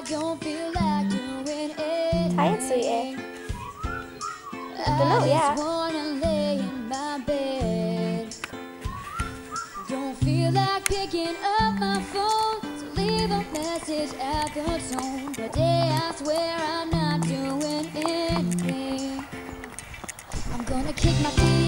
don't feel like doing anything. Tired, sweetie. I Don't know, just yeah. wanna lay in my bed. Don't feel like picking up my phone to leave a message at the tone. But today I swear I'm not doing anything. I'm gonna kick my feet